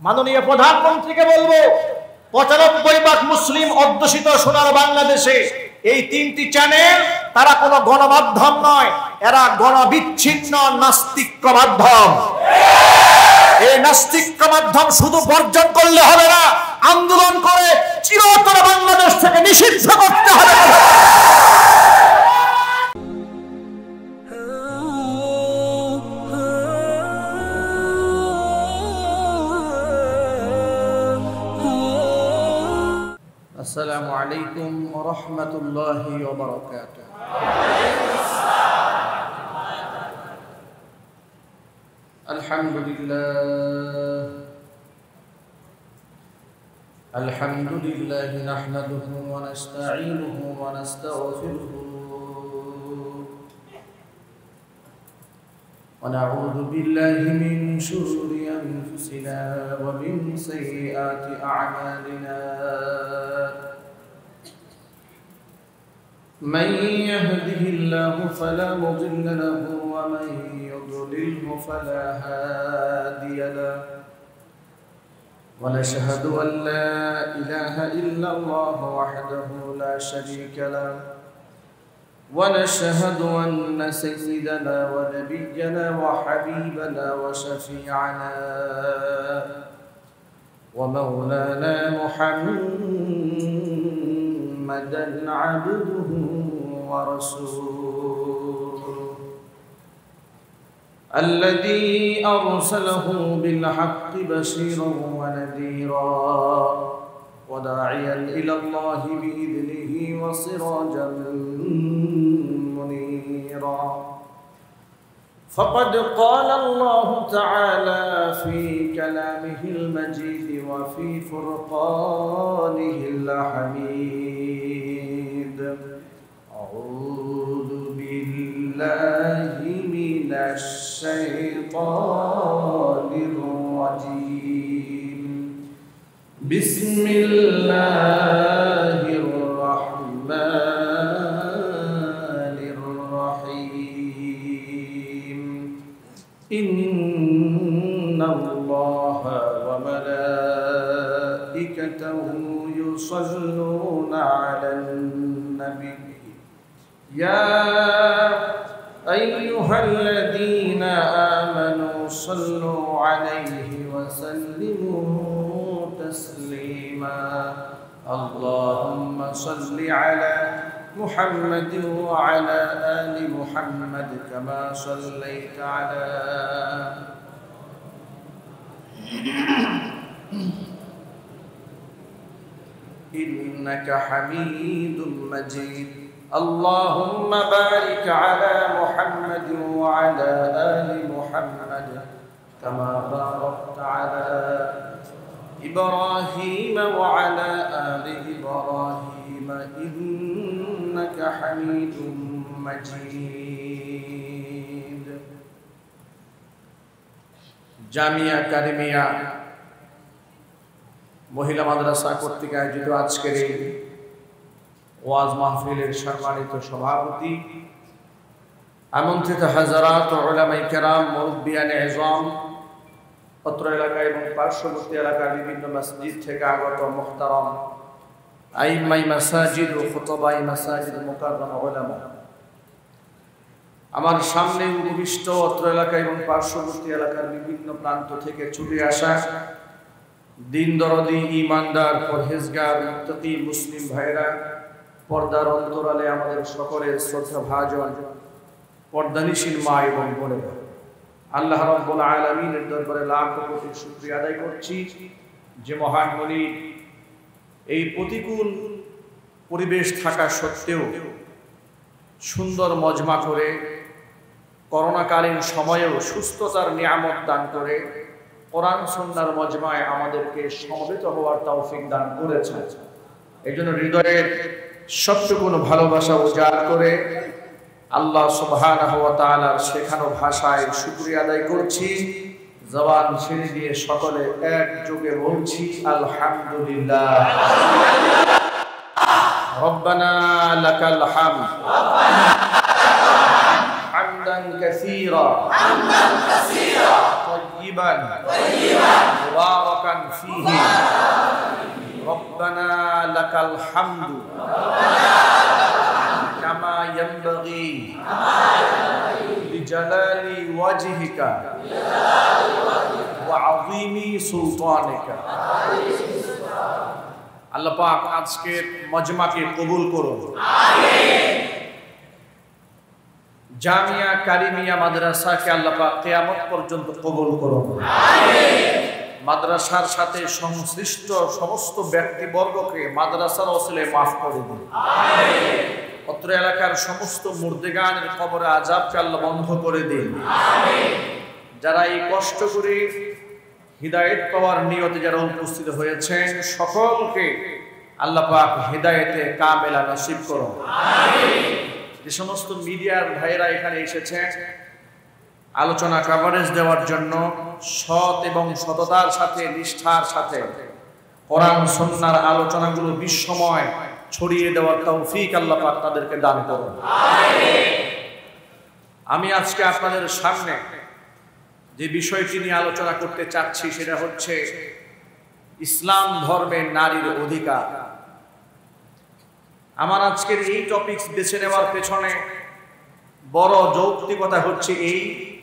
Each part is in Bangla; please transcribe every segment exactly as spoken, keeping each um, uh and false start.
মাননীয় প্রধানমন্ত্রীকে বলবো, পঁচানব্বই ভাগ মুসলিম অধ্যুষিত সোনার বাংলাদেশে এই তিনটি চ্যানেল তারা কোনো গণমাধ্যম নয়, এরা গণবিচ্ছিন্ন নাস্তিক মাধ্যম। এই নাস্তিক মাধ্যম শুধু বর্জন করলে হবে না, আন্দোলন করে চিরতরে বাংলাদেশ থেকে নিষিদ্ধ করতে হবে। السلام عليكم ورحمة الله وبركاته. الحمد لله الحمد لله نحمده ونستعينه ونستغفره ونعوذ بالله من شرور أنفسنا ومن سيئات أعمالنا. من يهده الله فلا مضل له ومن يضلله فلا هادي له. ونشهد أن لا إله إلا الله وحده لا شريك له. ونشهد أن سيدنا ونبينا وحبيبنا وشفيعنا ومولانا محمدا عبده ورسوله الذي أرسله بالحق بشيرا ونذيرا وداعيا إلى الله بإذنه وسراجا منيرا. فقد قال الله تعالى في كلامه المجيد وفي فرقانه الحميد: أعوذ بالله من الشيطان الرجيم. بسم الله الرحمن الرحيم. إن الله وملائكته يصلون على النبي يا أيها الذين آمنوا صلوا عليه وسلموا تسليما. اللهم صل على محمد وعلى آل محمد كما صليت على إنك حميد مجيد. اللهم بارك على محمد وعلى آل محمد كما باركت على إبراهيم وعلى آل إبراهيم إنك حميد مجيد. জামিয়া কারিমিয়া মহিলা মাদ্রাসা কর্তৃক আয়োজিত আজকের এই ওয়াজ মাহফিলের সম্মানিত সভাপতি, আমন্ত্রিত হাজারাত উলামায়ে কেরাম, মুরব্বিয়ানে ইজম, অত্র এলাকা এবং পার্শ্ববর্তী এলাকার বিভিন্ন মসজিদ থেকে আগত মুহতারাম আইম্মাই মাসাজিদ ও খুতবাই মাসাজিদ মুকাররমা উলামা, আমার সামনে উপবিষ্ট অত্র এলাকা এবং পার্শ্ববর্তী এলাকার বিভিন্ন প্রান্ত থেকে ছুটে আসা দিন দরদি, ইমানদার, পরহেজগার, মুত্তাকি মুসলিম ভাইরা, পর্দার অন্তরালে আমাদের সকলের শ্রদ্ধা ভাজন পর্দানিশীল মা এবং বোনেরা, আল্লাহ রাব্বুল আলামিনের দরবারে লাখ কোটি শুকরিয়া আদায় করছি যে মহান মুনি এই প্রতিকূল পরিবেশ থাকা সত্ত্বেও সুন্দর মজমা করে করোনাকালীন সময়েও সুস্থতার নিয়ামত দান করে কোরআন সুন্নাহর মজমায় আমাদেরকে সমবেত হওয়ার তৌফিক দান করেছেন। এই জন্য হৃদয়ের সবটুকুন ভালোবাসা উজাড় করে আল্লাহ সুবহানাহু ওয়া তাআলার শেখানো ভাষায় শুকরিয়া আদায় করছি। জবান ছেড়ে দিয়ে সকলে একযোগে বলছি আলহামদুলিল্লাহ। রব্বানা লাকাল হামদ হামদান কাসীরা তাইয়িবান মুবারাকান ফীহি রব্বানা লাকাল হামদু কামা ইয়ানবাগী লিজালালি ওয়াজহিকা ওয়া আযীমি সুলতানিকা। আল্লাহ পাক আজকের মজমাকে কবুল করুন, আমিন। জামিয়া কারিমিয়া মাদ্রাসাকে আল্লাহ পাক কিয়ামত পর্যন্ত কবুল করুন, আমিন। মাদ্রাসার সাথে সংশ্লিষ্ট সমস্ত ব্যক্তিবর্গকে মাদ্রাসার ওসিলায় মাফ করে দিন, আমিন। অত্র এলাকার সমস্ত মুর্দেগানের কবরে আযাবকে আল্লাহ বন্ধ করে দিন, আমিন। যারা এই কষ্ট করে হিদায়াত পাওয়ার নিয়তে যারা উপস্থিত হয়েছেন সকলকে আল্লাহ পাক হিদায়াতে কামেলা নসিব করুন, আমিন। যে সমস্ত মিডিয়ার ভাইরা এখানে এসেছেন আলোচনা কভারেজ দেওয়ার জন্য সৎ এবং সততার সাথে নিষ্ঠার সাথে কোরআন সুন্নাহর আলোচনাগুলো বিশ্বময় ছড়িয়ে দেওয়ার তৌফিক আল্লাহ পাক তাদেরকে দান করুন, আমিন। আমি আজকে আপনাদের সামনে যে বিষয়টি নিয়ে আলোচনা করতে চাচ্ছি সেটা হচ্ছে ইসলাম ধর্মে নারীর অধিকার। আমার আজকের এই টপিকস বেছে নেওয়ার পেছনে বড় যৌক্তিকতা হচ্ছে এই,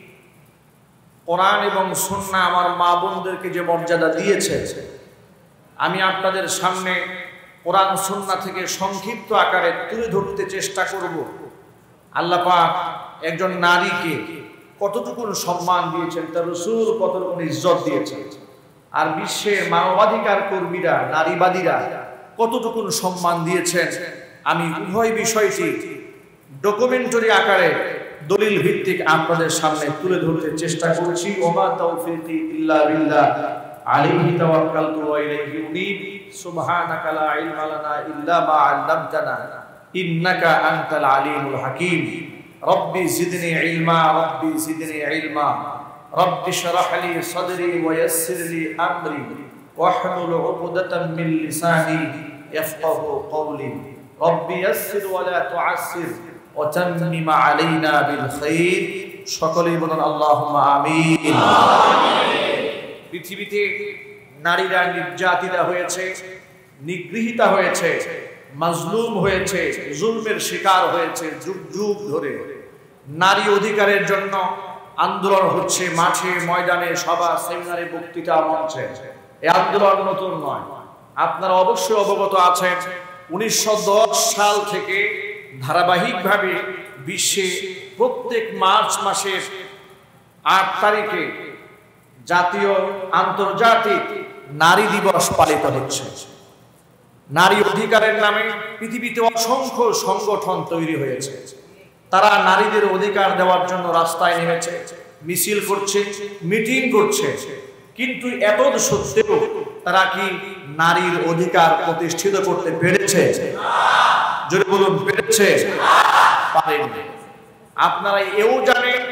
কোরআন এবং সুন্নাহ আমার মা বোনদেরকে যে মর্যাদা দিয়েছে, আমি আপনাদের সামনে কোরআন সুন্নাহ থেকে সংক্ষিপ্ত আকারে তুলে ধরতে চেষ্টা করব। আল্লাহ পাক একজন নারীকে কতটুকু সম্মান দিয়েছেন, তার রাসূল কতটুকু ইজ্জত দিয়েছেন, আর বিশ্বের মানবাধিকার কর্মীরা নারীবাদীরা কতটুকু সম্মান দিয়েছেন, আমি উভয় বিষয়টি ডকুমেন্টারি আকারে দলিল ভিত্তিক আপনাদের সামনে তুলে ধরতে চেষ্টা করছি। ওমা তাওফীকি ইল্লা বিল্লাহ আলাইহি তাওয়াক্কালতু ওয়া ইলাইহি উনীব সুবহানাকা লা ইলমা লানা ইল্লা মা আল্লামতানা ইন্নাকা আনতাল আলিমুল হাকীম। রব্বি জিদনি ইলমা রব্বি জিদনি ইলমা রব্বি শরহ লি সাদরি ওয়া ইয়াসসির লি আমরি ওয়াহলুল উকদাতাম মিন লিসানি ইয়াফকাহু কওলি রব্বি ইয়াসসির ওয়া লা তুআসসির ওয়া তাম্মিম আলাইনা বিল খাইর। সকলেই বলুন আল্লাহুম্মা আমিন, আমিন। পৃথিবীতে নারীরা নির্যাতিতা হয়েছে, নিগৃহীতা হয়েছে, মাজলুম হয়েছে, জুলমের শিকার হয়েছে যুগ যুগ ধরে। নারী অধিকারের জন্য আন্দোলন হচ্ছে মাঠে ময়দানে সভা সেমিনারে বক্তৃতা মঞ্চে। এই আন্দোলন নতুন নয়, আপনারা অবশ্যই অবগত আছেন উনিশশো দশ সাল থেকে ধারাবাহিকভাবে বিশ্বে প্রত্যেক মার্চ মাসের আট তারিখে জাতীয় আন্তর্জাতিক নারী দিবস পালিত হচ্ছে। নারী অধিকারের নামে পৃথিবীতে অসংখ্য সংগঠন তৈরি হয়েছে, তারা নারীদের অধিকার দেওয়ার জন্য রাস্তায় নেমেছে, মিছিল করছে, মিটিং করছে, কিন্তু এত সত্ত্বেও তারা কি নারীর অধিকার প্রতিষ্ঠিত করতে পেরেছে? যদি বলুন পেরেছে? পারেনি। আপনারা এও জানেন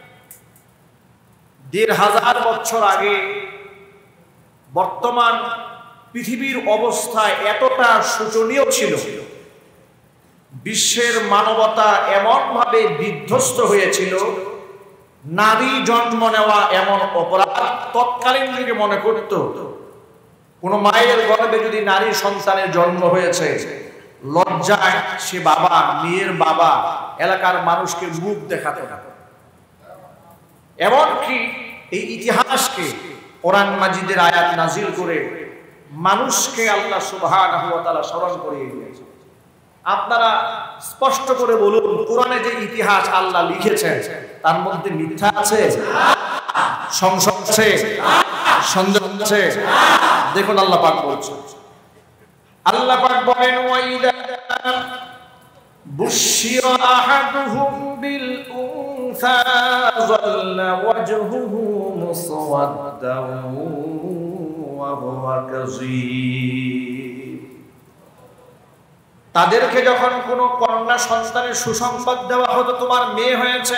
দেড় হাজার বছর আগে বর্তমান পৃথিবীর অবস্থা এতটা শোচনীয় ছিল, বিশ্বের মানবতা এমন ভাবে বিধ্বস্ত হয়েছিল, নারী জন্ম নেওয়া এমন অপরাধ তৎকালীন যুগে মনে করত। কোন মায়ের গর্ভে যদি নারী সন্তানের জন্ম হয়েছে, লজ্জায় সে বাবা, মেয়ের বাবা এলাকার মানুষকে মুখ দেখাতে না। এমনকি এই ইতিহাসকে কোরআন মাজিদের আয়াত নাজিল করে মানুষকে আল্লাহ সুবহানাহু ওয়া তাআলা স্মরণ করিয়ে দিয়েছেন। আপনারা স্পষ্ট করে বলুন, কোরআনে যে ইতিহাস আল্লাহ লিখেছেন তার মধ্যে মিথ্যা আছে, সংশয় আছে, সন্দেহ আছে? দেখুন আল্লাহ পাক বলছেন, আল্লাহ পাক বলেন ওয়াইদা বুশিরা আহাদুহুম বিল উনসা যাল্লা ওয়াজহুহু মুসওয়াদ্দান ওয়া হুয়া কাযীব। তাদেরকে যখন কোন কন্যা সন্তানের সুসংবাদ দেওয়া হতো তোমার মেয়ে হয়েছে,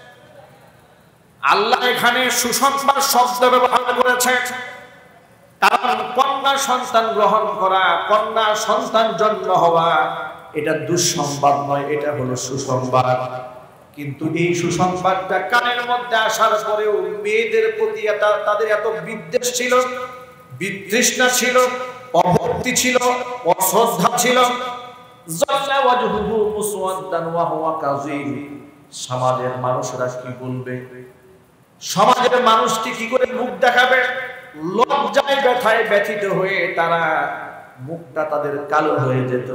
আল্লাহ এখানে সুসংবাদ শব্দ ব্যবহার করেছেন, কারণ কন্যা সন্তান গ্রহণ করা, কন্যা সন্তান জন্ম হওয়া এটা দুঃসংবাদ নয়, এটা হলো সুসংবাদ। কিন্তু এই সুসংবাদটা কানের মধ্যে আসার পরেও মেয়েদের প্রতি তাদের এত বিদ্বেষ ছিল, বিতৃষ্ণা ছিল, অভক্তি ছিল, অশ্রদ্ধা ছিল। সমাজের মানুষরা কি বলবে, সমাজের মানুষটি কি করে মুখ দেখাবে? লজ্জায় ব্যথায় ব্যথিত হয়ে তারা মুখটা তাদের কালো হয়ে যেত।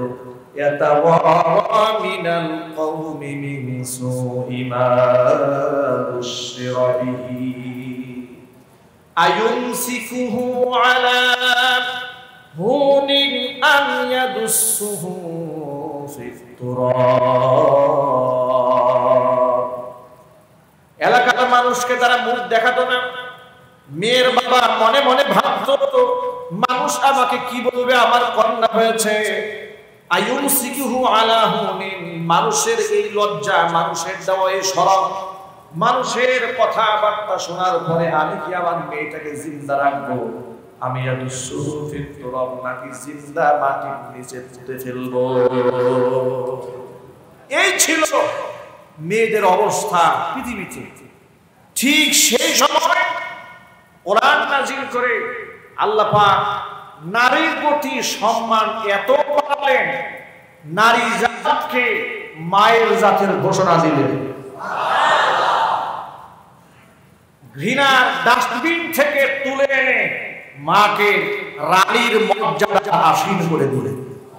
মিনাল কওমি মিন সুই মা বুশিরা বিহি আয়ুমসিকুহু আলা হুনিন আম ইয়াদুসসুহু ফিত তুরাব। এলাকার মানুষকে তারা মুখ দেখাতো না। মেয়ের বাবা মনে মনে ভাবতো, মানুষ আমাকে কি বলবে, আমার কন্যা হয়েছে। আয়ুমসিকুহু আলা হুনিন, মানুষের এই লজ্জা, মানুষের দেওয়া এই শরম, মানুষের কথাবার্তা শোনার পরে আমি কি আমার মেয়েটাকে জিন্দা রাখবো? আমি ইয়াদুসসুহু ফিত তুরাব, নাকি জিন্দা মাটির নিচে পুঁতে ফেলবো? এই ছিল মেয়েদের অবস্থা পৃথিবীতে। ঠিক সেই সময় কোরআন নাযিল করে আল্লাহ পাক নারীর প্রতি সম্মান এত বাড়ালেন, নারী জাতকে মায়ের জাতের ঘোষণা দিলেন। ঘৃণার ডাস্টবিন থেকে তুলে এনে মাকে রানীর মর্যাদা আসীন করে দিলেন।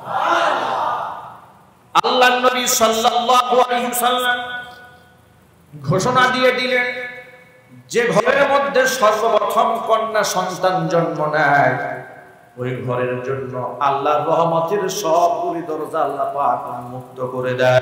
আল্লাহর নবী সাল্লাল্লাহু আলাইহি ওয়াসাল্লাম ঘোষণা দিয়ে দিলেন, যে ঘরের মধ্যে সর্বপ্রথম কন্যা সন্তান জন্ম নেয় ওই ঘরের জন্য আল্লাহর রহমতের সবগুলি দরজা আল্লাহ পাক উন্মুক্ত করে দেয়।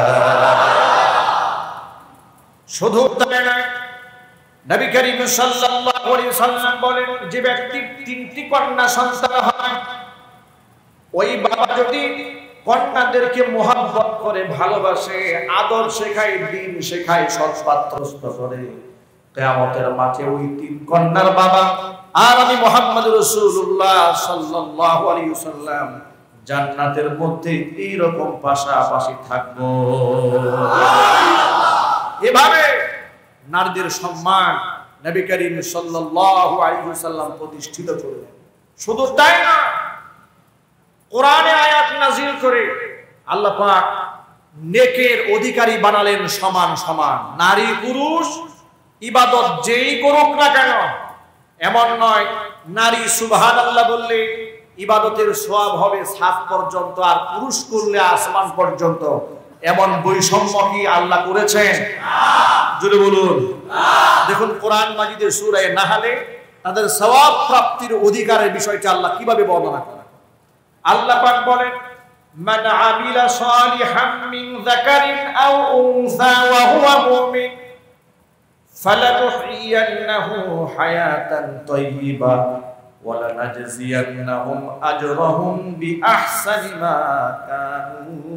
শুধু তাই না, নবী করিম সাল্লাল্লাহু আলাইহি ওয়াসাল্লাম বলেন, যে ব্যক্তির তিনটি কন্যা সন্তান হয়, ওই বাবা যদি কন্যাদেরকে মোহাব্বত করে, ভালোবাসে, আদর শেখায়, দিন শেখায়, সৎপাত্রস্থ করে, কিয়ামতের মাঠে ওই তিন কন্যার বাবা আর আমি মুহাম্মদ রাসূলুল্লাহ সাল্লাল্লাহু আলাইহি ওয়াসাল্লাম জান্নাতের মধ্যে এই রকম পাশাপাশি থাকবো। এভাবে নারীদের সম্মান নবী করিম সাল্লাল্লাহু আলাইহি ওয়াসাল্লাম প্রতিষ্ঠিত করলেন। শুধু তাই না, কোরআনে আয়াত নাযিল করে আল্লাহ পাক নেকের অধিকারী বানালেন সমান সমান। নারী পুরুষ ইবাদত যেই করুক না কেন, এমন নয় নারী সুবহানাল্লাহ বললে ইবাদতের সওয়াব হবে সাত পর্যন্ত, আর পুরুষ করলে আসমান পর্যন্ত। এমন বৈষম্য কি আল্লাহ করেছেন? জোরে বলুন। দেখুন কোরআন মাজিদের সূরা নাহলে তাদের সওয়াব প্রাপ্তির অধিকারের বিষয়টা আল্লাহ কিভাবে বর্ণনা করেন। আল্লাহ পাক বলেন, মান আমিলা সালিহাম মিন যাকারিন আও উনসা ওয়া হুয়া মুমিন ফালানুহইয়ান্নাহু হায়াতান তাইয়্যিবা ওয়া লানাজজিয়ান্নাহুম আজরাহুম বিআহসানি মা কানু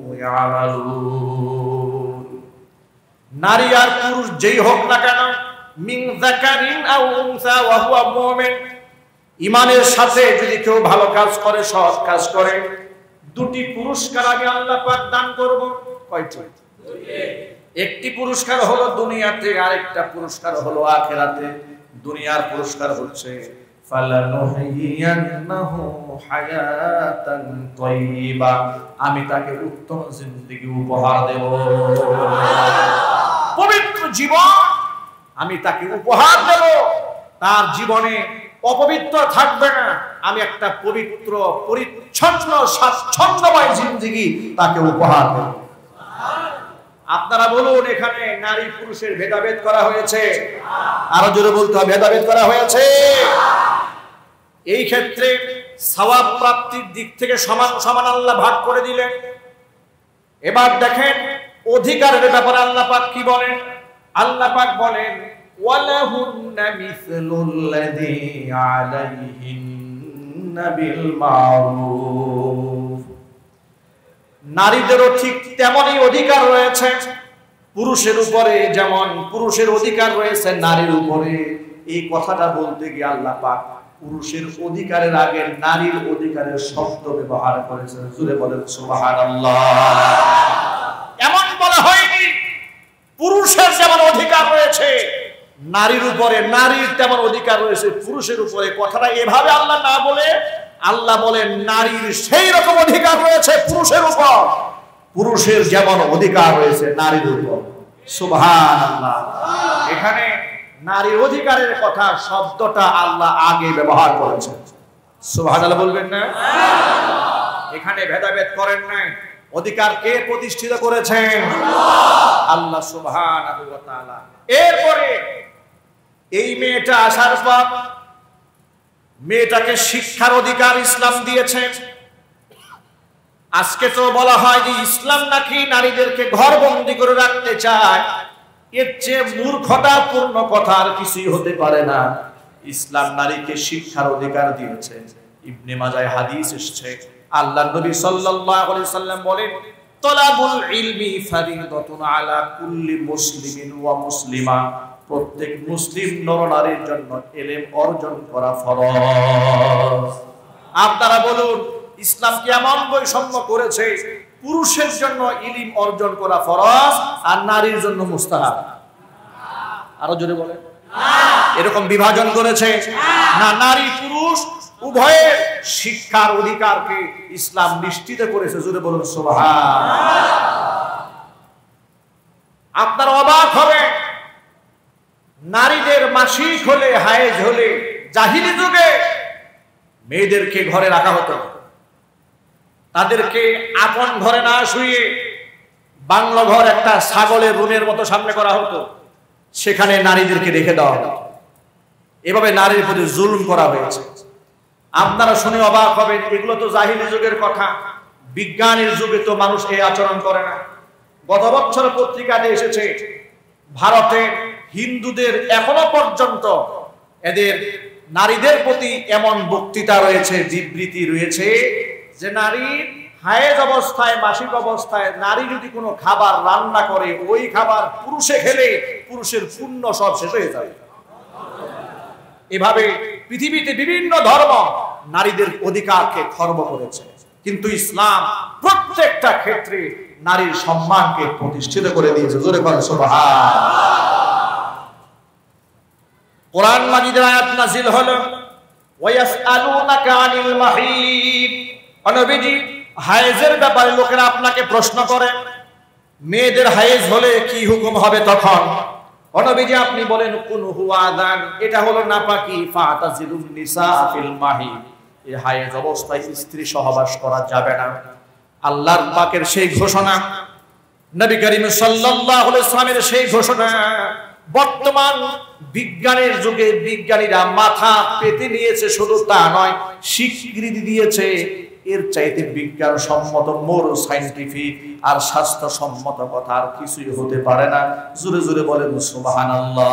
ইয়ামালুন। নারী আর পুরুষ যেই হোক না কেন, মিন যাকারিন আও উনসা ওয়া হুয়া মুমিন, ঈমানের সাথে যদি কেউ ভালো কাজ করে, সৎ কাজ করে, দুটি পুরস্কার আমি আল্লাহ পাক দান করব। কয়টি? একটি পুরস্কার হলো দুনিয়াতে, আরেকটা পুরস্কার হলো আখিরাতে। দুনিয়ার পুরস্কার হচ্ছে ফালানুহইয়ান্নাহু হায়াতান তাইয়্যিবা, আমি তাকে উত্তম জিন্দেগি উপহার দেব, পবিত্র জীবন আমি তাকে উপহার দেব। তার জীবনে অপবিত্র থাকবে না, আমি একটা পবিত্র পরিচ্ছন্ন স্বাচ্ছন্দ্যময় জিন্দেগি তাকে উপহার দেব। আপনারা বলুন, এখানে নারী পুরুষের ভেদাভেদ করা হয়েছে? আরো জোরে বলতে হবে, ভেদাভেদ করা হয়েছে। এই ক্ষেত্রে সওয়াব প্রাপ্তির দিক থেকে সমান সমান আল্লাহ ভাগ করে দিলেন। এবার দেখেন অধিকারের ব্যাপারে আল্লাহ পাক কি বলেন। আল্লাহ পাক বলেন, ওয়ালাহুন্না মিসলুল্লাযী আলাইহিন্না বিল মারুফ, নারীদেরও ঠিক তেমনই অধিকার রয়েছে পুরুষের উপরে, যেমন পুরুষের অধিকার রয়েছে নারীর উপরে। এই কথাটা বলতে গিয়ে আল্লাহ পাক পুরুষের অধিকারের আগে নারীর অধিকারের শব্দ ব্যবহার করেছেন। জোরে বলেন সুবহানাল্লাহ। এমন বলা হয়নি পুরুষের যেমন অধিকার রয়েছে নারীর উপরে, নারীর তেমন অধিকার রয়েছে পুরুষের উপরে। কথাটা এভাবে আল্লাহ না বলে আল্লাহ বলেন নারীর সেই রকম অধিকার রয়েছে পুরুষের উপর, পুরুষের যেমন অধিকার রয়েছে নারীর উপর। সুবহানাল্লাহ। এখানে নারীর অধিকারের কথা শব্দটা আল্লাহ আগে ব্যবহার করেছেন। সুবহানাল্লাহ বলবেন না? এখানে ভেদাভেদ করেন নাই। অধিকার কে প্রতিষ্ঠিত করেছেন? আল্লাহ সুবহানাহু ওয়া তাআলা। এরপরে এই মেয়েটা আসার পর মেয়েটাকে শিক্ষার অধিকার ইসলাম দিয়েছে। আজকে তো বলা হয় যে ইসলাম নাকি নারীদেরকে ঘরবন্দি করে রাখতে চায়। এর চেয়ে মূর্খতাপূর্ণ কথা আর কিছুই হতে পারে না। ইসলাম নারীকে শিক্ষার অধিকার দিয়েছে। ইবনে মাজাহ হাদিস এসেছে, আল্লাহর নবী সাল্লাল্লাহু আলাইহি সাল্লাম বলেন, তলাবুল ইলমি ফারিদাতুন আলা কুল্লি মুসলিমিন ওয়া মুসলিমা। প্রত্যেক মুসলিম নরনারীর জন্য ইলম অর্জন করা ফরজ। আপনারা বলুন, ইসলাম কি এমন বৈষম্য করেছে পুরুষের জন্য ইলম অর্জন করা ফরজ আর নারীর জন্য মুস্তাহাব? আরো জোরে বলেন। এরকম বিভাজন করেছে না, নারী পুরুষ উভয়ের শিক্ষার অধিকারকে ইসলাম নিশ্চিত করেছে। জোরে বলুন সুবহানাল্লাহ। আপনারা অবাক হবে, নারীদের মাসিক হলে, হায়েজ হলে জাহিলি যুগে মেয়েদেরকে ঘরে রাখা হতো। তাদেরকে আপন ঘরে না শুয়ে বাংলো ঘর একটা ছাগলের রুমের মতো সামনে করা হতো, সেখানে নারীদেরকে রেখে দেওয়া হতো। এভাবে নারীর প্রতি জুলুম করা হয়েছে। আপনারা শুনে অবাক হবেন, এগুলো তো জাহিলি যুগের কথা। বিজ্ঞানের যুগে তো মানুষ এই আচরণ করে না। গত বছর পত্রিকাতে এসেছে, ভারতে হিন্দুদের এখনো পর্যন্ত এদের নারীদের প্রতি এমন বক্তৃতা রয়েছে, বিবৃতি রয়েছে যে নারীর হায়েজ অবস্থায়, মাসিক অবস্থায় নারী যদি কোনো খাবার রান্না করে, ওই খাবার পুরুষে খেলে পুরুষের পুণ্য সব শেষ হয়ে যাবে। এভাবে পৃথিবীতে বিভিন্ন ধর্ম নারীদের অধিকারকে খর্ব করেছে, কিন্তু ইসলাম প্রত্যেকটা ক্ষেত্রে নারীর সম্মানকে প্রতিষ্ঠিত করে দিয়েছে। জোরে বলেন সুবহানাল্লাহ। কোরআন মাজিদের আয়াত নাযিল হলো, ওয়ায়াসআলুনাকা আনিল মাহিদ। নবীজি, হায়েজের ব্যাপারে লোকেরা আপনাকে প্রশ্ন করে, মেয়েদের হায়েজ হলে কি হুকুম হবে তখন? নবীজি আপনি বলেন, কুন হুয়া আযান, এটা হলো নাপাকি। ফাতাজিলুন নিসা ফিল মাহিদ, এই হায়েজ অবস্থায় স্ত্রী সহবাস করা যাবে না। আল্লাহর পাকের সেই ঘোষণা, নবী করিম সাল্লাল্লাহু আলাইহি ওয়াসাল্লামের সেই ঘোষণা বর্তমান বিজ্ঞানের যুগে বিজ্ঞানীরা মাথা পেতে নিয়েছে। শুধু তা নয়, স্বীকৃতি দিয়েছে এর চাইতে বিজ্ঞান সম্মত, মোর সায়েন্টিফিক আর স্বাস্থ্য সম্মত কথা আর কিছুই হতে পারে না। জোরে জোরে বলেন সুবহানাল্লাহ।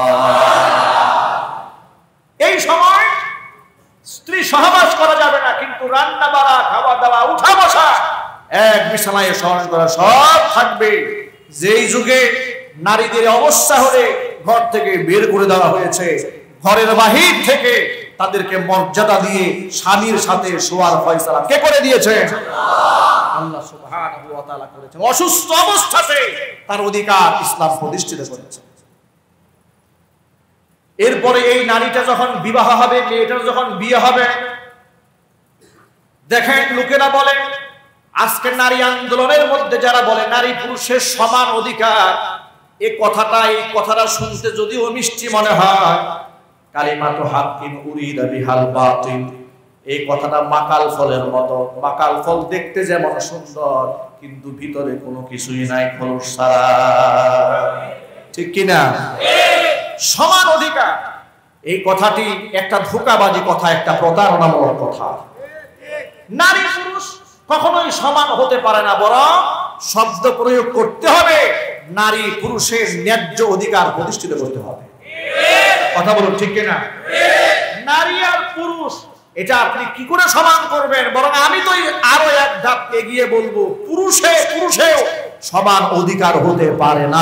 এই সময় স্ত্রী সহবাস করা যাবে না, কিন্তু রান্না বাড়া, খাওয়া দাওয়া, উঠা বসা, এক বিছানায় শয়ন করা সব থাকবে। যেই যুগে নারীদের অবস্থা হলে ঘর থেকে বের করে দেওয়া হয়েছে, ঘরের বাহির থেকে তাদেরকে মর্যাদা দিয়ে স্বামীর সাথে শোয়ার ফয়সালা কে করে দিয়েছে? আল্লাহ সুবহানাহু ওয়া তাআলা করেছেন। অসুস্থ অবস্থাতে তার অধিকার ইসলাম প্রতিষ্ঠিত করেছে। এরপরে এই নারীটা যখন বিবাহ হবে, মেয়েটার যখন বিয়ে হবে, দেখেন লোকেরা বলে, আজকে নারী আন্দোলনের মধ্যে যারা বলে নারী পুরুষের সমান অধিকার, এই কথাটা এই কথাটা শুনতে যদিও মিষ্টি মনে হয়, কালিমাতু হাক্কিন উরিদা বিহাল বাতিল, এই কথাটা মাকাল ফলের মতো। মাকাল ফল দেখতে যেমন সুন্দর, কিন্তু ভিতরে কোনো কিছুই নাই, খোলস ছাড়া। ঠিক কিনা? সমান অধিকার, এই কথাটি একটা ধোঁকাবাজি কথা, একটা প্রতারণামূলক কথা। নারী পুরুষ কখনোই সমান হতে পারে না, বরং শব্দ প্রয়োগ করতে হবে, নারী পুরুষের ন্যায্য অধিকার প্রতিষ্ঠিত করতে হবে। কথা বলুন, ঠিক কিনা? নারী আর পুরুষ এটা আপনি কি করে সমান করবেন? বরং আমি তো আরো এক ধাপ এগিয়ে বলবো, পুরুষে পুরুষেও সমান অধিকার হতে পারে না।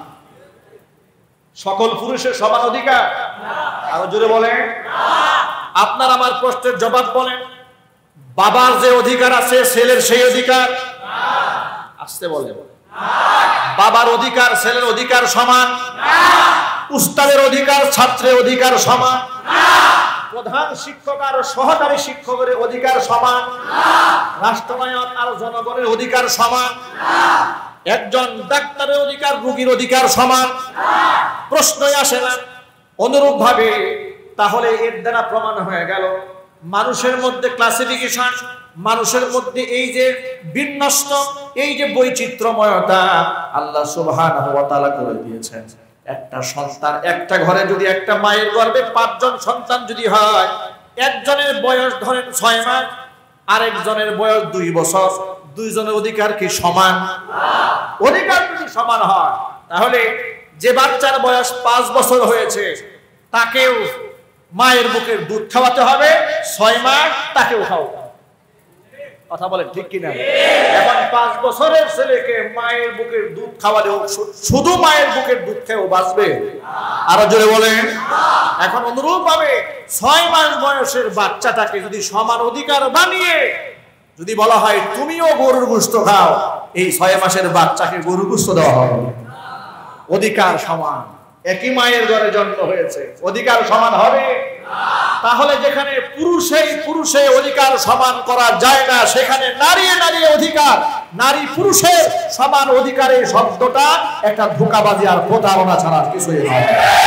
সকল পুরুষের সমান অধিকার? আরো জোরে বলেন। আপনার আমার প্রশ্নের জবাব বলেন। বাবার যে অধিকার আছে ছেলের সেই অধিকার? আসতে বলেন। বাবার অধিকার ছেলের অধিকার সমান? উস্তাদের অধিকার ছাত্রের অধিকার সমান? প্রধান শিক্ষক আর সহকারী শিক্ষকের অধিকার সমান? রাষ্ট্রনায়ক আর জনগণের অধিকার সমান? একজন ডাক্তারের অধিকার রোগীর অধিকার সমান? প্রশ্নই আসে না। অনুরূপ ভাবে তাহলে এর দ্বারা প্রমাণ হয়ে গেল মানুষের মধ্যে ক্লাসিফিকেশন, মানুষের মধ্যে এই যে বিন্যস্ত, এই যে বৈচিত্র্যময়তা আল্লাহ সুবহানাহু ওয়া তাআলা করে দিয়েছেন। একটা সন্তান, একটা ঘরে যদি একটা মায়ের গর্ভে পাঁচজন সন্তান যদি হয়, একজনের বয়স ধরেন ছয় মাস, আরেকজনের বয়স দুই বছর, দুইজনের অধিকার কি সমান? অধিকার যদি সমান হয় তাহলে যে বাচ্চার বয়স পাঁচ বছর হয়েছে তাকেও মায়ের বুকের দুধ খাওয়াতে হবে, ছয় মাস তাকেও খাওয়াতে হবে। কথা বলেন ঠিক কিনা? এখন পাঁচ বছরের ছেলেকে মায়ের বুকের দুধ খাওয়ালেও শুধু মায়ের বুকের দুধ খেয়েও বাঁচবে? আরো জোরে বলেন। এখন অনুরূপ ভাবে ছয় মাস বয়সের বাচ্চাটাকে যদি সমান অধিকার বানিয়ে যদি বলা হয় তুমিও গরুর গোশত খাও, এই ছয় মাসের বাচ্চাকে গরুর গোশত দেওয়া হবে? অধিকার সমান, একই মায়ের ঘরে জন্ম হয়েছে, অধিকার সমান হবে? তাহলে যেখানে পুরুষেই পুরুষে অধিকার সমান করা যায় না, সেখানে নারী নারী অধিকার, নারী পুরুষের সমান অধিকারের শব্দটা একটা ধোঁকাবাজি আর প্রতারণা ছাড়া কিছুই নয়।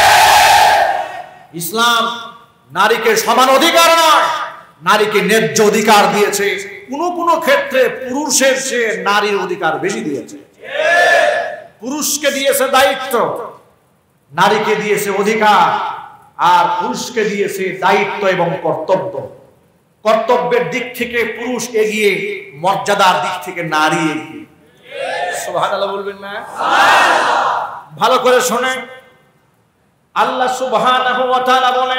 ইসলাম নারীকে সমান অধিকার নয়, নারীকে ন্যায্য অধিকার দিয়েছে। কোন কোন ক্ষেত্রে পুরুষের চেয়ে নারীর অধিকার বেশি দিয়েছে। পুরুষকে দিয়েছে দায়িত্ব, নারীকে দিয়েছে অধিকার, আর পুরুষকে দিয়েছে দায়িত্ব এবং কর্তব্য। কর্তব্যের দিক থেকে পুরুষ এগিয়ে, মর্যাদার দিক থেকে নারী এগিয়ে। সুবহানাল্লাহ বলবেন না? ভালো করে শুনেন, আল্লাহ সুবহানাহু ওয়া তাআলা বলেন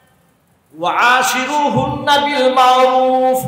ওয়াআশিরুহুন্না বিল মারুফ।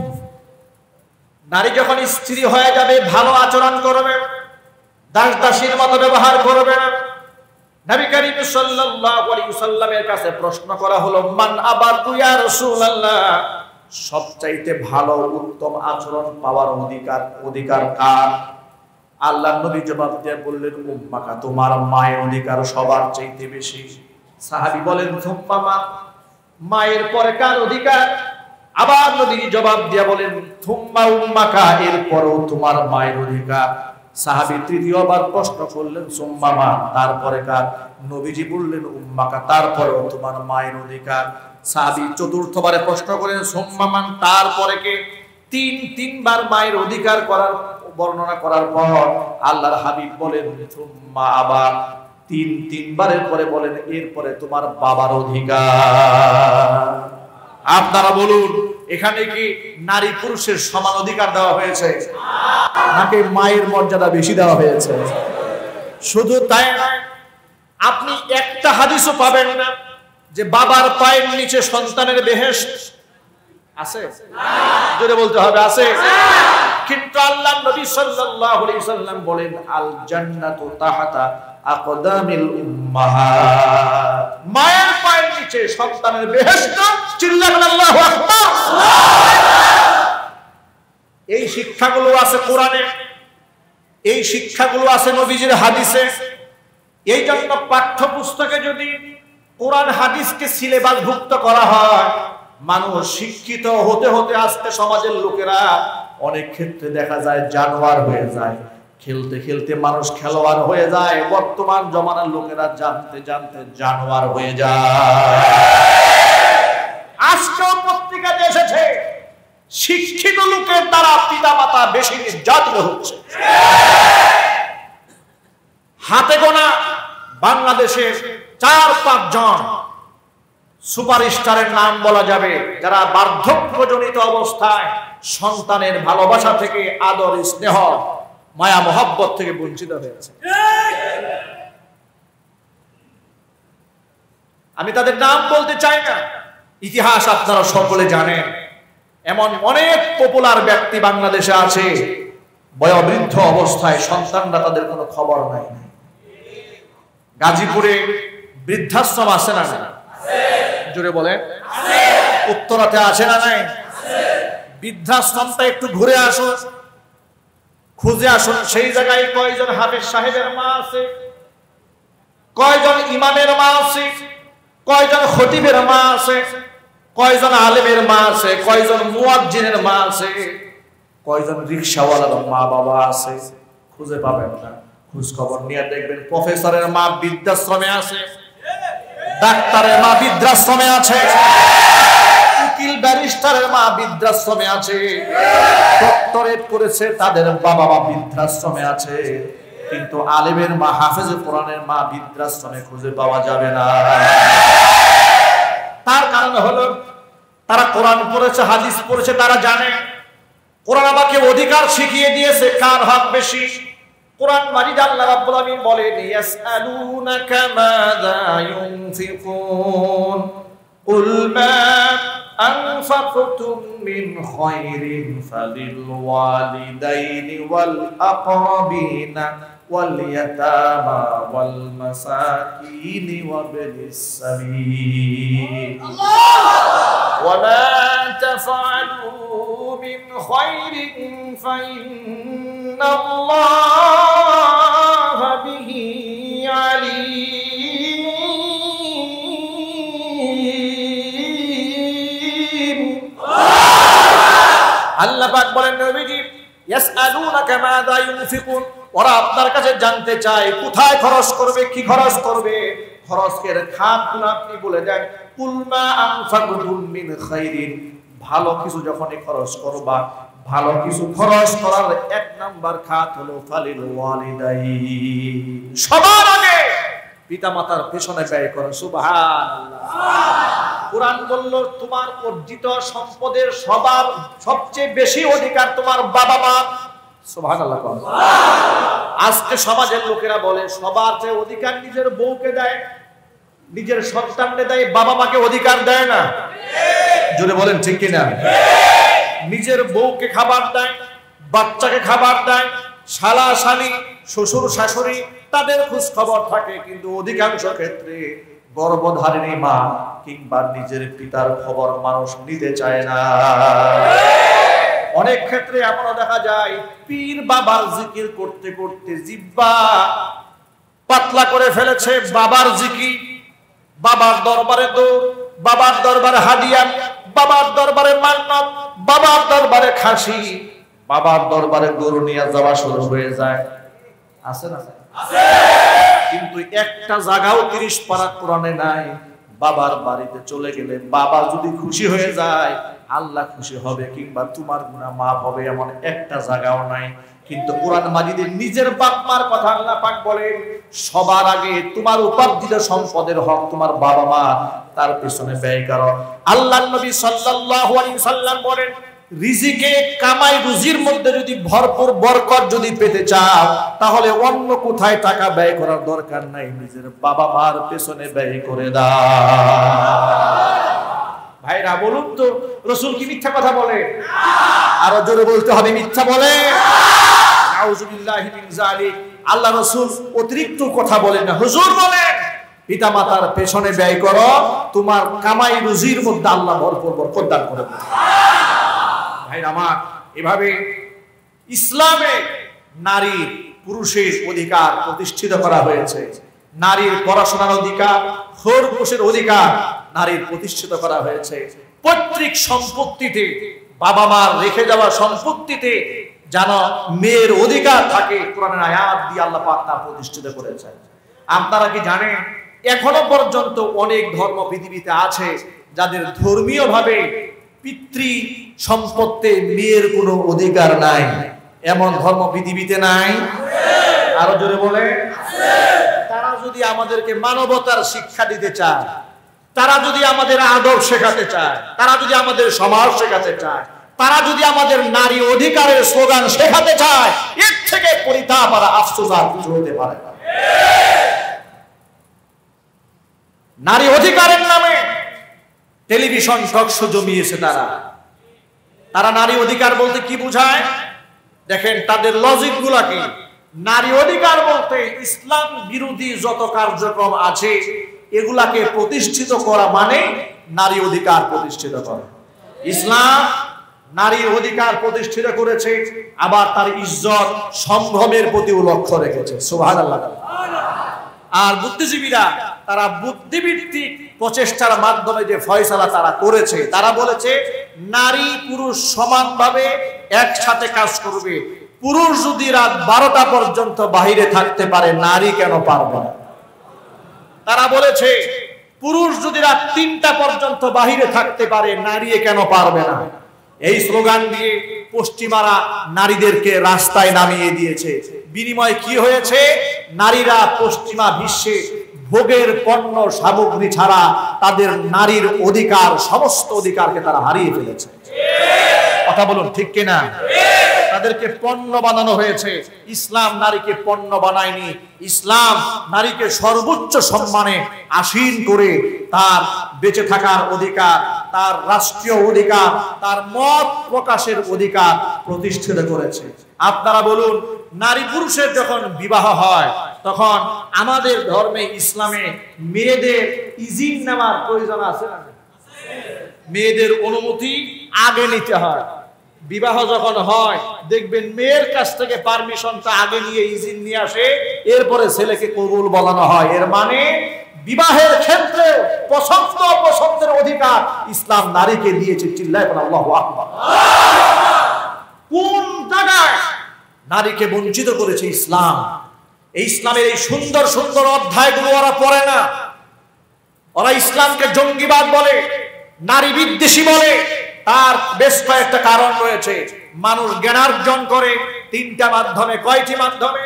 নারী যখন স্ত্রী হয়ে যাবে ভালো আচরণ করবে, দাস দাসীর মতো ব্যবহার করবে না। নবী করিম সাল্লাল্লাহু আলাইহি ওয়াসাল্লামের কাছে প্রশ্ন করা হলো মান আবাদু ইয়া রাসূলুল্লাহ, সবচাইতে ভালো উত্তম আচরণ পাওয়ার অধিকার অধিকার কার? আল্লাহর নবী জবাব দিয়ে বললেন উম্মাকা, তোমার মায়ের অধিকার সবার চাইতে বেশি। সাহাবী বলেন সুম্মা মা, মায়ের পরে কার অধিকার? আবার নবী জবাব দিয়ে বলেন সুম্মা উম্মাকা, এরপরও তোমার মায়ের অধিকার। সাহাবী তৃতীয়বার প্রশ্ন করলেন সুম্মা মা, তারপরে কার? নবীজি বললেন উম্মাকা, তারপরেও তোমার মায়ের অধিকার। সাহাবী চতুর্থবারে প্রশ্ন করেন সুম্মা মান, তারপরে কে? তিন তিনবার মায়ের অধিকার করার বর্ণনা করার পর আল্লাহর হাবিব বলেন সুম্মা আবার, তিন তিনবারের পরে বলেন এরপরে তোমার বাবার অধিকার। আপনারা বলুন, এখানে কি নারী পুরুষের সমান অধিকার দেওয়া হয়েছে, নাকি মায়ের মর্যাদা বেশি দেওয়া হয়েছে? শুধু তাই নয়, আপনি একটা হাদিসও পাবেন না যে বাবার পায়ের নিচে সন্তানের বেহেশত আছে। জোরে বলতে হবে আছে। কিন্তু আল্লাহর নবী সাল্লাল্লাহু আলাইহি ওয়াসাল্লাম বলেন আল জান্নাতু তাহতা আকদামিল উম্মাহাত, মায়ের পায়ের নিচে সন্তানের বেহেশত। চিল্লাবেন আল্লাহু আকবার। এই শিক্ষাগুলো আছে কোরআনে, এই শিক্ষাগুলো আছে নবীজির হাদিসে। এই জন্য পাঠ্যপুস্তকে যদি কোরআন হাদিসকে সিলেবাসভুক্ত করা হয়, মানুষ শিক্ষিত হতে হতে আজকে সমাজের লোকেরা অনেক ক্ষেত্রে দেখা যায় জানোয়ার হয়ে যায়। খেলতে খেলতে মানুষ খেলোয়াড় হয়ে যায়। বর্তমান জমানার লোকেরা জানতে জানতে জানোয়ার হয়ে যায়। আজকেও পত্রিকাতে এসেছে শিক্ষিত লোকের দ্বারা পিতা মাতা বেশি নির্যাতিত হচ্ছে। হাতে গোনা বাংলাদেশের চার পাঁচ জন সুপারস্টারের নাম বলা যাবে যারা বার্ধক্যজনিত অবস্থায় সন্তানের ভালোবাসা থেকে, আদর স্নেহ মায়া মহব্বত থেকে বঞ্চিত হয়েছে। আমি তাদের নাম বলতে চাই না, ইতিহাস আপনারা সকলে জানেন। এমন অনেক পপুলার ব্যক্তি বাংলাদেশে আছে, বয়োবৃদ্ধ অবস্থায় সন্তানরা তাদের কোনো খবর নাই। গাজীপুরে বৃদ্ধাশ্রম আছে না নাই? জোরে বলে। উত্তরাতে আছে না নাই? বৃদ্ধাশ্রমটা একটু ঘুরে আসো, খুঁজে আসুন সেই জায়গায় কয়জন হাফেজ সাহেবের মা আছে, কয়জন ইমামের মা আছে, কয়জন খতিবের মা আছে, কয়জন আলেমের মা আছে, কয়জন মুয়াজ্জিনের মা আছে, কয়জন রিকশাওয়ালার মা বাবা আছে। খুঁজে পাবেন না। খোঁজ খবর নিয়ে দেখবেন প্রফেসরের মা বৃদ্ধাশ্রমে আছে, ডাক্তারের মা বৃদ্ধাশ্রমে আছে, উকিল ব্যারিস্টারের মা বৃদ্ধাশ্রমে আছে, ডক্টরেট করেছে তাদের বাবা মা বৃদ্ধাশ্রমে আছে। কিন্তু আলেমের মা, হাফেজে কোরআনের মা বৃদ্ধাশ্রমে খুঁজে পাওয়া যাবে না। তার কারণ হলো তারা কোরআন পড়েছে, হাদিস পড়েছে, তারা জানে কোরআন আমাকে অধিকার শিখিয়ে দিয়েছে কার হক বেশি। কোরআন মাজিদ আল্লাহ রাব্বুল আলামিন বলেন, ইয়াসআলুনাকা মাযা ইউনফিকুন কুল মা আনফাকতুম মিন খায়রিন ফালিল ওয়ালিদাইনি ওয়াল আকরাবিনা ওয়াল ইয়াতামা ওয়াল মাসাকিনি ওয়া বিনিস সাবিল। আল্লাহ ওয়া মা তাফআলু মিন খায়রিন ফাইন্নাল্লাহা বিহি আলীম। আল্লাহ পাক বলেন, নবীজি ইয়াসআলুনাকা মাযা ইউনফিকুন, ওরা আপনার কাছে জানতে চায় কোথায় খরচ করবে, কি খরচ করবে। খরচের খাতগুলো আপনি বলে দেন। কুল মা আনফাকতুম মিন খায়রিন, ভালো কিছু যখনই খরচ করবা, ভালো কিছু খরচ করার এক নাম্বার খাত হলো ফালিল ওয়ালিদাইন, সবার আগে পিতামাতার পেছনে ব্যয় করো। সুবহানাল্লাহ। কোরআন বলল তোমার অর্জিত সম্পদের সবার সবচেয়ে বেশি অধিকার তোমার বাবা মা। সুবহানাল্লাহ। আজকে সমাজের লোকেরা বলে সবার চেয়ে অধিকার নিজের বউকে দেয়, নিজের সন্তানকে দেয়, বাবা মাকে অধিকার দেয় না। জোরে বলেন ঠিক কিনা? নিজের বউকে খাবার দেয়, বাচ্চাকে খাবার দেয়, শালা শালি, শ্বশুর শাশুড়ি, তাদের খোঁজ খবর থাকে, কিন্তু অধিকাংশ ক্ষেত্রে গর্ভধারিণী মা কিংবা নিজের পিতার খবর মানুষ নিতে চায় না। অনেক ক্ষেত্রে এমনও দেখা যায় পীর বাবার জিকির করতে করতে জিহ্বা পাতলা করে ফেলেছে। বাবার জিকির, বাবার দরবারে দৌড়, বাবার দরবারে হাদিয়া, বাবার দরবারে মান্নত, বাবার দরবারে খাসি, বাবার দরবারে গরু নিয়ে যাওয়া শুরু হয়ে যায়। আছে না? আছে। কিন্তু একটা জায়গাও তিরিশ পারা কোরআনে নাই বাবার বাড়িতে চলে গেলে বাবা যদি খুশি হয়ে যায় আল্লাহ খুশি হবে কিংবা তোমার গুনাহ মাফ হবে, এমন একটা জায়গাও নাই। কিন্তু কোরআন মাজিদে নিজের বাপ মার কথা আল্লাহ পাক বলেন সবার আগে তোমার উপার্জিত সম্পদের হক তোমার বাবা মা, তার পেছনে ব্যয় করো। আল্লাহর নবী সাল্লাল্লাহু আলাইহি সাল্লাম বলেন রিজিকে কামাই রুজির মধ্যে যদি ভরপুর বরকত যদি পেতে চাও তাহলে অন্য কোথায় টাকা ব্যয় করার দরকার নাই, নিজের বাবা মার পেছনে ব্যয় করে দাও। ভাইরা বলুন তো রাসূল কি মিথ্যা কথা বলে? আরো জোরে বলতে হবে মিথ্যা বলে? নাউযুবিল্লাহি মিন যালিক। আল্লাহ রাসূল অতিরিক্ত কথা বলেন না, হুজুর বলেন পিতামাতার পেছনে ব্যয় করো, তোমার কামাই রুজির মধ্যে আল্লাহ ভরপুর বরকত দান করে দেন। ভাইরা আমার, এভাবে ইসলামে নারীর পুরুষের অধিকার প্রতিষ্ঠিত করা হয়েছে। নারীর পড়াশোনার অধিকার, খোরপোশের অধিকার নারীর প্রতিষ্ঠিত করা হয়েছে। পৈতৃক সম্পত্তিতে বাবা মার রেখে যাওয়া সম্পত্তিতে যেন মেয়ের অধিকার থাকে, কোরআনের আয়াত দিয়ে আল্লাহ পাক তা প্রতিষ্ঠিত করেছেন। আপনারা কি জানেন এখনো পর্যন্ত অনেক ধর্ম পৃথিবীতে আছে যাদের ধর্মীয় ভাবে পিতৃ সম্পত্তি মেয়ের কোনো অধিকার নাই? এমন ধর্ম পৃথিবীতে নাই? আরো জোরে বলে। তারা যদি আমাদেরকে মানবতার শিক্ষা দিতে চায়, তারা যদি আমাদের আদব শেখাতে চায়, তারা যদি আমাদের সমাজ শেখাতে চায়, তারা যদি আমাদের নারী অধিকারের স্লোগান শেখাতে চায়, এর থেকে পরিতাপ আর আফসোস আর কিছু হতে পারে না। নারী অধিকারের নামে টেলিভিশন টক শো জমিয়েছে তারা। তারা নারী অধিকার বলতে কি বোঝায় দেখেন, তাদের লজিক গুলা কি? নারী অধিকার বলতে ইসলাম বিরোধী যত কার্যক্রম আছে এগুলাকে প্রতিষ্ঠিত করা মানে নারী অধিকার প্রতিষ্ঠিত করা। ইসলাম নারীর অধিকার প্রতিষ্ঠিত করেছে, আবার তার ইজ্জত সম্ভ্রমের প্রতিও লক্ষ্য রেখেছে। সুবহানাল্লাহ। আর বুদ্ধিজীবীরা তারা বুদ্ধিভিত্তিক প্রচেষ্টার মাধ্যমে যে ফয়সালা তারা করেছে, তারা বলেছে নারী পুরুষ সমানভাবে একসাথে কাজ করবে। পুরুষ যদি রাত বারোটা পর্যন্ত বাহিরে থাকতে পারে, নারী কেন পারবে না? তারা বলেছে পুরুষ যদি রাত তিনটা পর্যন্ত বাহিরে থাকতে পারে, নারী কেন পারবে না? এই স্লোগান দিয়ে পশ্চিমারা নারীদেরকে রাস্তায় নামিয়ে দিয়েছে। বিনিময়ে কি হয়েছে? নারীরা পশ্চিমা বিশ্বে ভোগের পণ্য সামগ্রী ছাড়া তাদের নারীর অধিকার, সমস্ত অধিকারকে তারা হারিয়ে ফেলেছে। কথা বলুন, ঠিক কিনা? তাদেরকে পণ্য বানানো হয়েছে। ইসলাম নারীকে পণ্য বানায়নি। ইসলাম নারীকে সর্বোচ্চ সম্মানে আসীন করে তার বেঁচে থাকার অধিকার, তার রাষ্ট্রীয় অধিকার, তার মত প্রকাশের অধিকার প্রতিষ্ঠিত করেছে। আপনারা বলুন, নারী পুরুষের যখন বিবাহ হয় তখন আমাদের ধর্মে, ইসলামে মেয়েদের ইজিন নেওয়ার প্রয়োজন আছে না? মেয়েদের অনুমতি আগে নিতে হয়। বিবাহ যখন হয় দেখবেন মেয়ের কাছ থেকে পারমিশনটা আগে নিয়ে ইজিন নিয়ে আসে, এরপরে ছেলেকে কবুল বলানো হয়। এর মানে বিবাহের ক্ষেত্রে পছন্দ অপছন্দের অধিকার ইসলাম নারীকে দিয়েছে। চিল্লায় বলেন আল্লাহু আকবার। কোন জায়গায় নারীকে বঞ্চিত করেছে ইসলাম? এই ইসলামের এই সুন্দর সুন্দর অধ্যায়গুলো ওরা পড়ে না। ওরা ইসলামকে জঙ্গিবাদ বলে, নারী বিদ্বেষী বলে। তার বেশ কয়েকটা কারণ রয়েছে। মানুষ জ্ঞানার্জন করে তিনটা মাধ্যমে। কয়টি মাধ্যমে?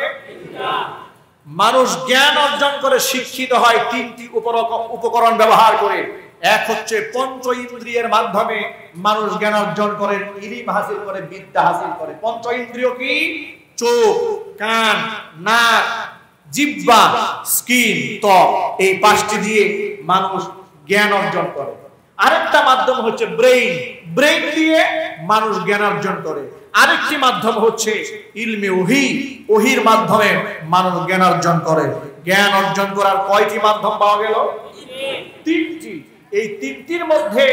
মানুষ জ্ঞান অর্জন করে, শিক্ষিত হয় তিনটি উপকরণ ব্যবহার করে। এক হচ্ছে পঞ্চ ইন্দ্রিয়ের মাধ্যমে মানুষ জ্ঞান অর্জন করে, ইলম হাসিল করে, বিদ্যা হাসিল করে। পঞ্চ ইন্দ্রিয় কি? চোখ, কান, নাক, জিহ্বা, স্কিন, ত্বক। এই পাঁচটি দিয়ে মানুষ জ্ঞান অর্জন করে। আরেকটা মাধ্যম হচ্ছে ব্রেইন। ব্রেইন দিয়ে মানুষ জ্ঞান অর্জন করে। আরেকটি মাধ্যম হচ্ছে ইলমে ওহী। ওহীর মাধ্যমে মানুষ জ্ঞান অর্জন করে। জ্ঞান অর্জন করার কয়টি মাধ্যম পাওয়া গেল? তিনটি। এই তিনটির মধ্যে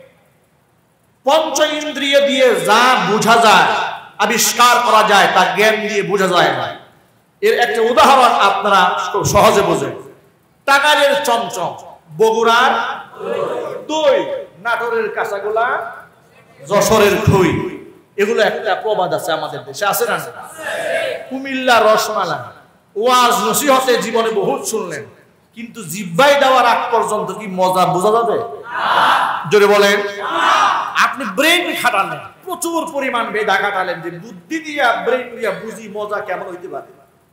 পঞ্চ ইন্দ্রিয় দিয়ে যা বোঝা যায়, আবিষ্কার করা যায়, তা জ্ঞান দিয়ে বোঝা যায় না। এর একটা উদাহরণ আপনারা খুব সহজে বোঝেন। টাঙ্গাইলের চমচম, বগুড়ার দই, নাটোরের কাঁচাগোলা, যশোরের খই, এগুলো একটা প্রবাদ আছে আমাদের দেশে, আছে না? কুমিল্লার রসমালাই। ওয়াজ নসিহতে জীবনে বহুত শুনলেন, কিন্তু জিহ্বায় দেওয়ার আগ পর্যন্ত কি মজা বোঝা যাবে? জোরে বলেন। আপনি ব্রেন খাটালেন, প্রচুর পরিমাণ বেদা খাটালেন, যে বুদ্ধি দিয়া ব্রেন দিয়া বুঝি মজা কেমন হইতে পারে।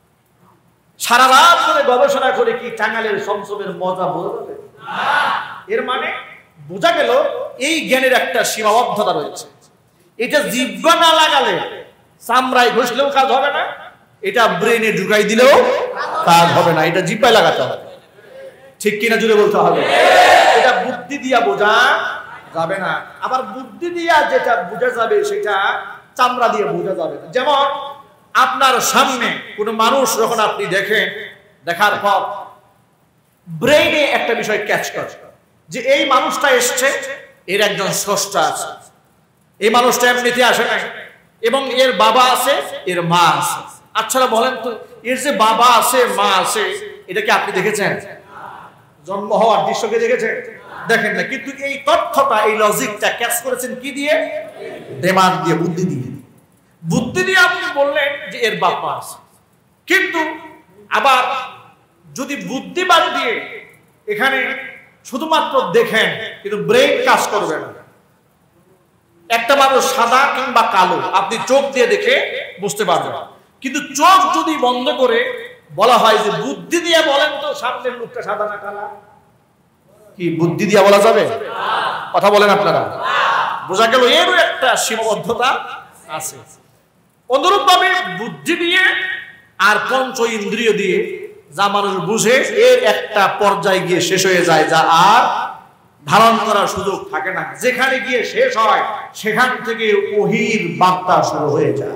সারা রাত ধরে গবেষণা করে কি টাঙ্গাইলের চমচমের মজা বোঝা যাবে? এর মানে বোঝা গেল এই জ্ঞানের একটা সীমাবদ্ধতা রয়েছে। এটা জিহ্বা না লাগালে, চামড়ায় ঘষলেও কাজ হবে না, এটা ব্রেনে ঢুকাই দিলেও কাজ হবে না। এটা জিহ্বায় লাগাতে হবে। ঠিক কিনা জুড়ে বলতে হবে। এটা বুদ্ধি দিয়া বোঝা যাবে না। আবার বুদ্ধি দিয়া যেটা বোঝা যাবে সেটা চামড়া দিয়ে বোঝা যাবে না। যেমন আপনার সামনে কোনো মানুষ যখন আপনি দেখেন, দেখার পর ব্রেইনে একটা বিষয় ক্যাচ করে যে এই মানুষটা এসছে, এর একজন স্রষ্টা আছে। এই মানুষটা এমনিতে আসে নাই, এবং এর বাবা আছে, এর মা আছে। আচ্ছা বলেন তো, এর যে বাবা আছে, মা আছে, এটা কি আপনি দেখেছেন? জন্ম হওয়ার দৃশ্যকে দেখেছেন? দেখেন না। কিন্তু এই তথ্যটা, এই লজিকটা ক্যাচ করেছেন কি দিয়ে? দিমাগ দিয়ে, বুদ্ধি দিয়ে। বুদ্ধি দিয়ে আপনি বললেন যে এর বাবা আছে। কিন্তু আবার যদি বুদ্ধি বাদ দিয়ে এখানে শুধুমাত্র দেখেন, কিন্তু ব্রেইন কাজ করবে না। একটা মানুষ সাদা কিংবা কালো, আপনি চোখ দিয়ে দেখে বুঝতে পারবেন। কিন্তু চোখ যদি বন্ধ করে বলা হয় যে বুদ্ধি দিয়ে বলেন তো সামনের লোকটা সাদা না কালা, কি বুদ্ধি দিয়ে বলা যাবে? কথা বলেন আপনারা। বোঝা গেল এরও একটা সীমাবদ্ধতা আছে। অনুরূপ ভাবে বুদ্ধি দিয়ে আর পঞ্চ ইন্দ্রিয় দিয়ে যা মানুষ বুঝে, এর একটা পর্যায়ে গিয়ে শেষ হয়ে যায়, যা আর ধারণ করার সুযোগ থাকে না। যেখানে গিয়ে শেষ হয় সেখান থেকে ওহীর বার্তা শুরু হয়ে যায়।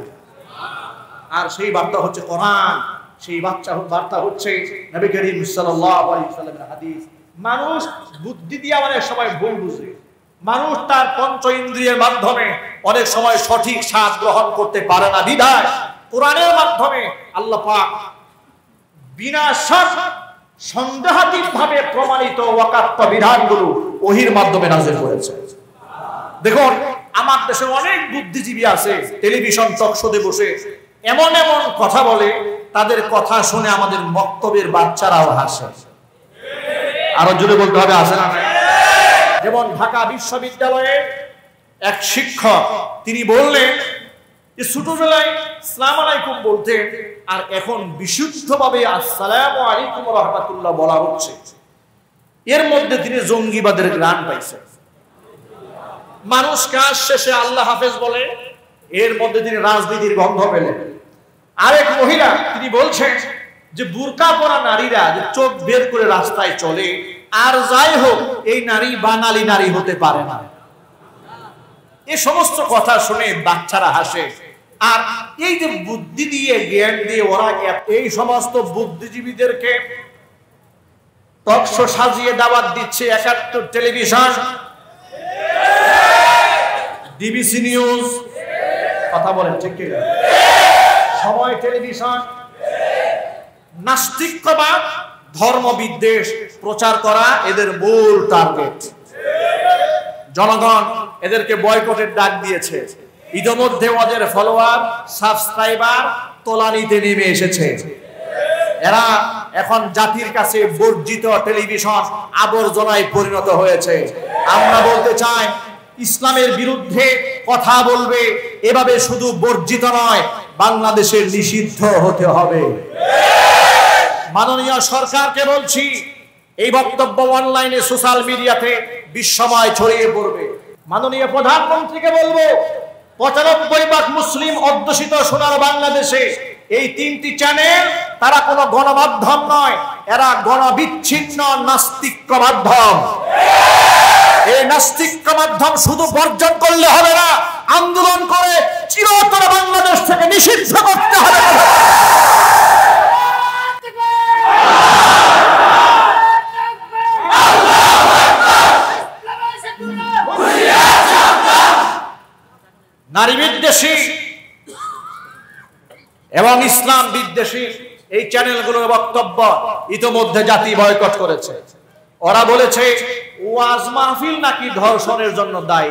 আর সেই বার্তা হচ্ছে কোরআন। সেই বাচ্চা বার্তা হচ্ছে নবী করিম সাল্লাল্লাহু আলাইহি ওয়াসাল্লামের হাদিস। মানুষ বুদ্ধি দিয়ে অনেক সময় ভুল বুঝে। মানুষ তার পঞ্চ ইন্দ্রিয়ের মাধ্যমে অনেক সময় সঠিক স্বাদ গ্রহণ করতে পারে না, বিধায় কোরআনের মাধ্যমে আল্লাহ পাক বিনা শর্ত সন্দেহাতীত ভাবে প্রমাণিত ওয়াকাত বিধানগুলো ওহির মাধ্যমে নাযিল করেছে। দেখুন, আমার দেশে অনেক বুদ্ধিজীবী আছে, টেলিভিশন টক শোতে বসে এমন এমন কথা বলে, তাদের কথা শুনে আমাদের মক্তবের বাচ্চারাও হাসে। আরো জোরে বলতে হবে, আসে না? যেমন ঢাকা বিশ্ববিদ্যালয়ে এক শিক্ষক, তিনি বললেন যে ছোটবেলায় আসসালামু আলাইকুম বলতেন, আর এখন বিশুদ্ধভাবে আসসালামু আলাইকুম ওয়া রাহমাতুল্লাহ বলা হচ্ছে। এর মধ্যে তিনি জঙ্গিবাদের গ্রাণ পাইছেন। মানুষ কাজ শেষে আল্লাহ হাফেজ বলে, এর মধ্যে তিনি রাজনীতির গন্ধ পেলেন। আরেক মহিলা, তিনি বলছেন যে বুরকা পরা নারীরা যে চোখ বের করে রাস্তায় চলে, আর যাই হোক এই নারী বাঙালি নারী হতে পারে না। এই সমস্ত কথা শুনে বাচ্চারা হাসে। আর এই যে বুদ্ধি দিয়ে জ্ঞান দিয়ে ওরা এই সমস্ত বুদ্ধিজীবীদেরকে টকশো সাজিয়ে দাওয়াত দিচ্ছে একাত্তর টেলিভিশন, ডিবিসি নিউজ, কথা বলেন ঠিক কি না? সময় টেলিভিশন, নাস্তিক্যবাদ, ধর্ম বিদ্বেষ প্রচার করা এদের মূল টার্গেট। জনগণ এদেরকে বয়কটের ডাক দিয়েছে। ইতিমধ্যে ওদের ফলোয়ার, সাবস্ক্রাইবার তোলানিতে নেমে এসেছে। এরা এখন জাতির কাছে বর্জিত টেলিভিশন আবর্জনায় পরিণত হয়েছে। আমরা বলতে চাই, ইসলামের বিরুদ্ধে কথা বলবে এভাবে শুধু বর্জিত নয়, বাংলাদেশের নিষিদ্ধ হতে হবে। মাননীয় সরকারকে বলছি, এই বক্তব্য অনলাইনে সোশ্যাল মিডিয়াতে বিশ্বময় ছড়িয়ে পড়বে। মাননীয় প্রধানমন্ত্রীকে বলবো, পঁচানব্বই ভাগ মুসলিম অধ্যুষিত সোনার বাংলাদেশে এই তিনটি চ্যানেল তারা কোনো গণমাধ্যম নয়, এরা গণবিচ্ছিন্ন নাস্তিক্য মাধ্যম। এই নাস্তিক্য মাধ্যম শুধু বর্জন করলে হবে না, আন্দোলন করে চিরতর বাংলাদেশ থেকে নিষিদ্ধ করতে হবে। নারী বিদ্বেষী এবং ইসলাম বিদ্বেষী এই চ্যানেলগুলোর বক্তব্য ইতোমধ্যে জাতি বয়কট করেছে। ওরা বলেছে ওয়াজ মাহফিল নাকি ধর্ষণের জন্য দায়ী।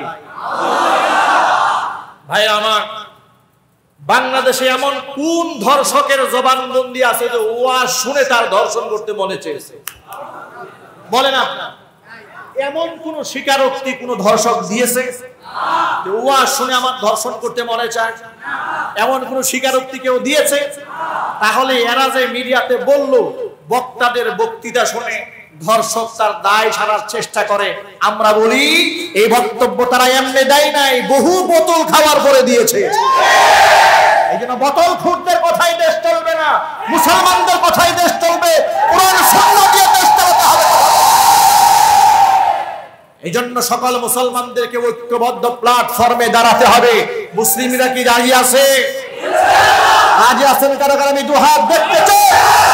ভাই আমার, বাংলাদেশে এমন কোন ধর্ষকের জবানবন্দি আছে যে ওয়াজ শুনে তার ধর্ষণ করতে মনে চেয়েছে? বলেন আপনার, এমন কোন স্বীকারোক্তি কোন ধর্ষক দিয়েছে যে ওয়াজ শুনে আমার ধর্ষণ করতে মনে চায়? এমন কোন স্বীকারোক্তি কেউ দিয়েছে? তাহলে এরা যে মিডিয়াতে বলল, বক্তাদের বক্তৃতা শুনে ধর্ষক তার দায় সারার চেষ্টা করে, আমরা বলি এই বক্তব্য তারা এমনি দেয় নাই, বহু বোতল খাওয়ার পরে দিয়েছে। এই জন্য বোতল খুঁড়দের কথাই দেশ চলবে না, মুসলমানদের কথাই দেশ চলবে, কোরআন সুন্নাহ দিয়ে দেশ চালাতে হবে। এই জন্য সকল মুসলমানদেরকে ঐক্যবদ্ধ প্ল্যাটফর্মে দাঁড়াতে হবে। মুসলিমরা কি রাজি আছে? রাজি আছেন কারো? কারো আমি দু হাত দেখতে চাই।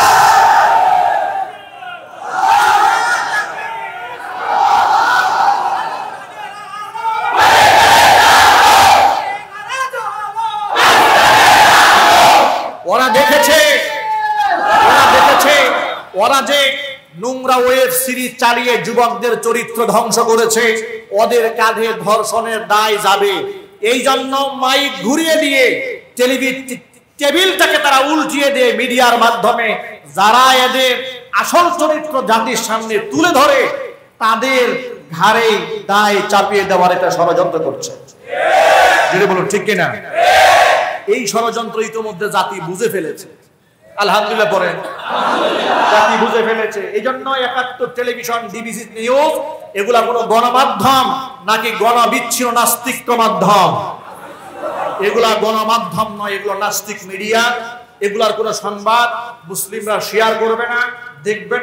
ওরা দেখেছে ওরা দেখেছে ওরা যে নোংরা ওয়েব সিরিজ চালিয়ে যুবকদের চরিত্র ধ্বংস করেছে, ওদের কাঁধে ধর্ষণের দায় যাবে। এই জন্য মাইক ঘুরিয়ে দিয়ে টেবিলটাকে তারা উল্টিয়ে দিয়ে মিডিয়ার মাধ্যমে যারা এদের আসল চরিত্র জাতির সামনে তুলে ধরে, তাদের ঘাড়ে দায় চাপিয়ে দেওয়ার একটা ষড়যন্ত্র করছে। যদি বলুন ঠিক কিনা? এই ষড়যন্ত্র ইতিমধ্যে জাতি বুঝে ফেলেছে। আলহামদুলিল্লাহ পড়েন, জাতি বুঝে ফেলেছে। এই জন্য একাত্তর টেলিভিশন, ডিবিসি নিউজ এগুলা কোনো গণমাধ্যম নাকি গণবিচ্ছিন্ন নাস্তিক মাধ্যম? এগুলা গণমাধ্যম নয়, এগুলো নাস্তিক মিডিয়া। এগুলার কোনো সংবাদ মুসলিমরা শেয়ার করবে না, দেখবে না,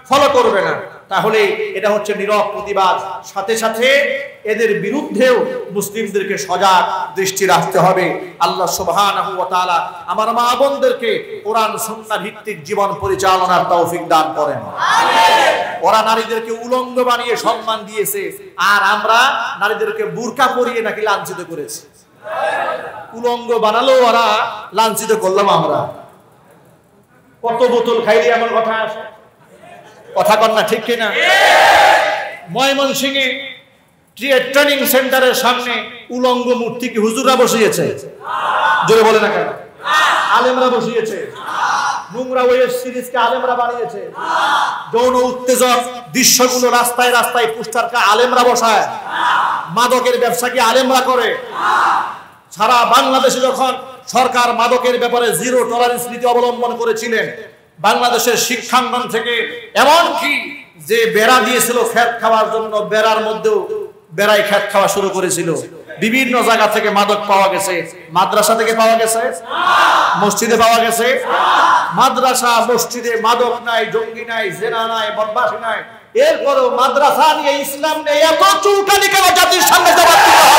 ফলো করবে না, তাহলে এটা হচ্ছে নীরব প্রতিবাদ। সাথে সাথে এদের বিরুদ্ধেও মুসলিমদেরকে সজাগ দৃষ্টি রাখতে হবে। আল্লাহ সুবহানাহু ওয়া তাআলা আমার মা বোনদেরকে কোরআন সুন্নাহ ভিত্তিক জীবন পরিচালনার তৌফিক দান করেন। আমিন। ওরা নারীদেরকে উলঙ্গ বানিয়ে সম্মান দিয়েছে, আর আমরা নারীদেরকে বুরকা পরিয়ে নাকি লাঞ্ছিত করেছি। উলঙ্গ বানালো ওরা, লাঞ্ছিত করলাম আমরা। কত বোতল খাইলে এমন কথা আসে? কথা কন না, ঠিক কিনা? ময়মনসিংহে ট্রেনিং সেন্টারের সামনে উলঙ্গ মূর্তি কি হুজুররা বসিয়েছে? জোরে বলে না কেন? আলেমরা বসিয়েছে। নোংরা ওয়েব সিরিজকে আলেমরা বানিয়েছে। যৌন উত্তেজক দৃশ্যগুলো রাস্তায় রাস্তায় পোস্টারকে আলেমরা বসায়। মাদকের ব্যবসা কি আলেমরা করে? সারা বাংলাদেশে যখন সরকার মাদকের ব্যাপারে জিরো টলারেন্স নীতি অবলম্বন করেছিলেন, বাংলাদেশের শিক্ষাঙ্গন থেকে এমন কি যে বেড়া দিয়েছিল খেত খাওয়ার জন্য, বেড়ার মধ্যেও বেড়াই খেত খাওয়া শুরু করেছিল। বিভিন্ন জায়গা থেকে মাদক পাওয়া গেছে। মাদ্রাসা থেকে পাওয়া গেছে, মসজিদে পাওয়া গেছে। মাদ্রাসা মসজিদে মাদক নাই, জঙ্গি নাই, জেনা নাই, বদমাশি নাই, এরপরও মাদ্রাসা নিয়ে ইসলাম নিয়ে এত চুলকানি কেন জাতির সামনে জবাব দিতে হবে?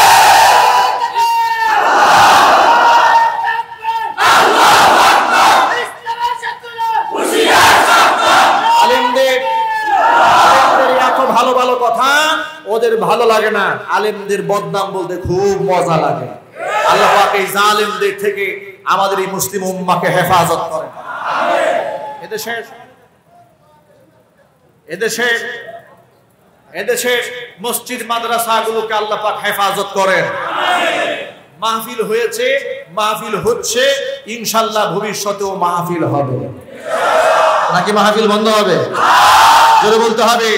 ভালো ভালো কথা ওদের ভালো লাগে না, আলেমদের বদনাম বলতে খুব মজা লাগে। আল্লাহ পাক এই জালেমদের থেকে আমাদের এই মুসলিম উম্মাহকে হেফাজত করেন। এদেশে এদেশে এদেশে মসজিদ মাদ্রাসাগুলোকে আল্লাহ পাক হেফাজত করেন। মাহফিল হয়েছে, মাহফিল হচ্ছে, ইনশাআল্লাহ ভবিষ্যতেও মাহফিল হবে। নাকি মাহফিল বন্ধ হবে? জোরে বলতে হবে।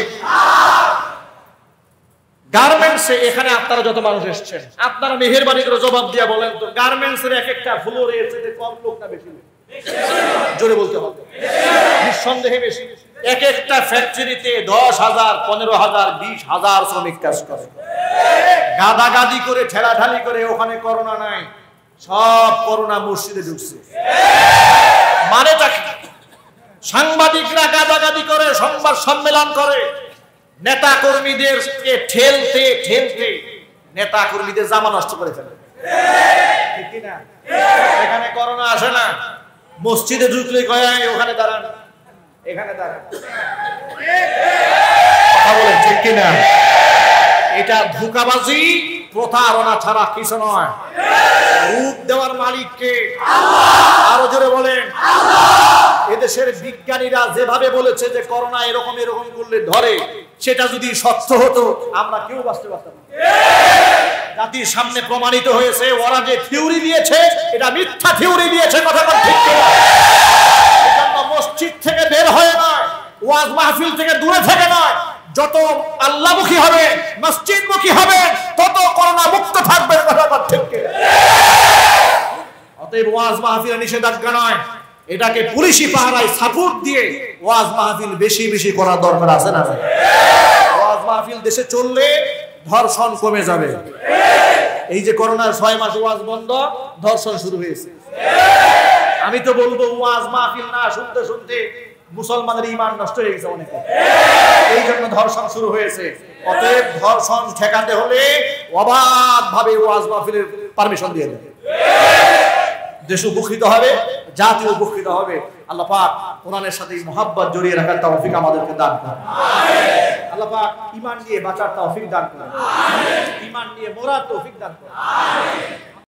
গার্মেন্টসে এখানে আপনারা যত মানুষ এসেছেন, আপনারা মেহেরবানি করে জবাব দিয়া বলেন তো, গার্মেন্টসের এক একটা ফ্লোরে এসে কম লোক না বেশি লোক? জোরে বলতে হবে। নিঃসন্দেহে বেশি। এক একটা ফ্যাক্টরিতে দশ হাজার, পনেরো হাজার, বিশ হাজার শ্রমিক কাজ করে। গাদাগাদি করে, ঠেলাঠালি করে, ওখানে করোনা নাই, সব করোনা মসজিদে ঢুকছে। মানেটা কি? সাংবাদিকরা গাদাগাদি করে, সংবাদ সম্মেলন করে, নেতা কর্মীদেরকে ঠেলতে ঠেলতে নেতা কর্মীদের জামা নষ্ট করে ফেলে। ঠিক কিনা? এখানে করোনা আসে না, মসজিদে ঢুকলে কয় ওখানে দাঁড়ান, এখানে দাঁড়ান। কথা বলেন, ঠিক কিনা? এটা ধোঁকাবাজি, প্রতারণা ছাড়া কিছু নয়। রূপ দেওয়ার মালিককে আরো জোরে বলেন। এদেশের বিজ্ঞানীরা যেভাবে বলেছে যে করোনা এরকম এরকম করলে ধরে, সেটা যদি সত্য হতো আমরা কেউ বাঁচতে পারতাম না। জাতির সামনে প্রমাণিত হয়েছে ওরা যে থিওরি দিয়েছে এটা মিথ্যা থিওরি দিয়েছে। কথা বল, ঠিক কিনা? এজন্য মসজিদ থেকে বের হয়ে নয়, ওয়াজ মাহফিল থেকে দূরে থেকে নয়, যত আল্লাহমুখী হবে, মসজিদমুখী হবে, তত করোনা মুক্ত থাকবে। কথা বল, ঠিক কিনা? অতএব ওয়াজ মাহফিল নিষেধাজ্ঞা নয়, এটাকে পুলিশি পাহারায় সাপোর্ট দিয়ে ওয়াজ মাহফিল বেশি বেশি করার দরকার আছে না? ওয়াজ মাহফিল দেশে চললে ধর্ষণ কমে যাবে। এই যে করোনার ছয় মাস ওয়াজ বন্ধ, ধর্ষণ শুরু হয়েছে। আমি তো বলবো ওয়াজ মাহফিল না শুনতে শুনতে মুসলমানের ঈমান নষ্ট হয়ে গেছে অনেকে, এই জন্য ধর্ষণ শুরু হয়েছে। অতএব ধর্ষণ ঠেকাতে হলে অবাধ ভাবে ওয়াজ মাহফিলের পারমিশন দিয়ে দেবে। দেশ উপকৃত হবে, জাতি উপকৃত হবে। আল্লাহ পাক কোরআনের সাথে মুহাব্বত জড়িয়ে রাখার তৌফিক আমাদেরকে দান করেন। আমিন। আল্লাহ পাক ঈমান নিয়ে বাঁচার তৌফিক দান করেন। আমিন। ঈমান নিয়ে মরার তৌফিক দান করেন। আমিন।